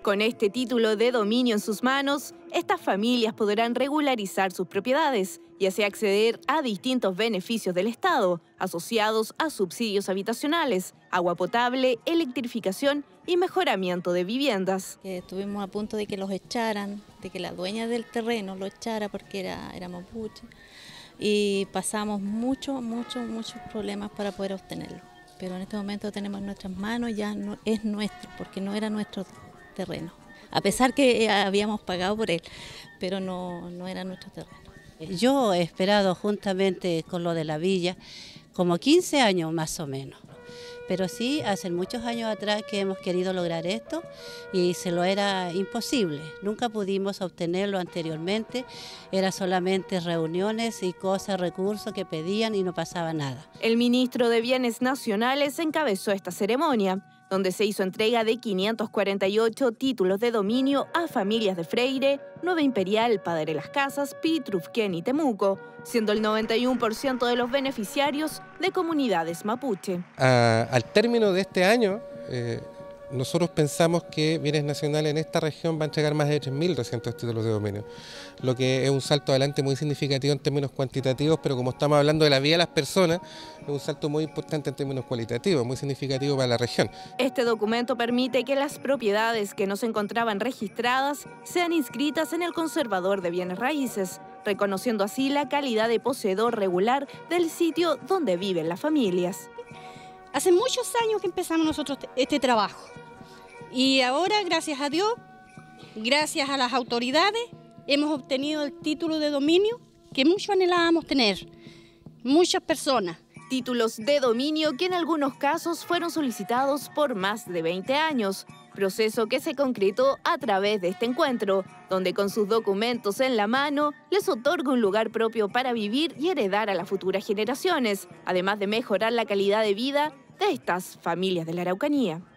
Con este título de dominio en sus manos, estas familias podrán regularizar sus propiedades y así acceder a distintos beneficios del Estado, asociados a subsidios habitacionales, agua potable, electrificación y mejoramiento de viviendas. Estuvimos a punto de que los echaran, de que la dueña del terreno lo echara porque era mapuche, y pasamos muchos problemas para poder obtenerlo. Pero en este momento tenemos en nuestras manos, ya no es nuestro, porque no era nuestro terreno, a pesar que habíamos pagado por él, pero no era nuestro terreno. Yo he esperado juntamente con lo de la villa como 15 años más o menos, pero sí hace muchos años atrás que hemos querido lograr esto y se lo era imposible, nunca pudimos obtenerlo anteriormente, era solamente reuniones y cosas, recursos que pedían y no pasaba nada. El ministro de Bienes Nacionales encabezó esta ceremonia, donde se hizo entrega de 548 títulos de dominio a familias de Freire, Nueva Imperial, Padre Las Casas, Pitrufquén y Temuco, siendo el 91% de los beneficiarios de comunidades mapuche. Al término de este año, nosotros pensamos que Bienes Nacionales en esta región va a entregar más de 3.200 títulos de dominio, lo que es un salto adelante muy significativo en términos cuantitativos, pero como estamos hablando de la vida de las personas, es un salto muy importante en términos cualitativos, muy significativo para la región. Este documento permite que las propiedades que no se encontraban registradas sean inscritas en el Conservador de Bienes Raíces, reconociendo así la calidad de poseedor regular del sitio donde viven las familias. Hace muchos años que empezamos nosotros este trabajo y ahora, gracias a Dios, gracias a las autoridades, hemos obtenido el título de dominio que mucho anhelábamos tener, muchas personas. Títulos de dominio que en algunos casos fueron solicitados por más de 20 años, proceso que se concretó a través de este encuentro, donde con sus documentos en la mano les otorga un lugar propio para vivir y heredar a las futuras generaciones, además de mejorar la calidad de vida de estas familias de la Araucanía.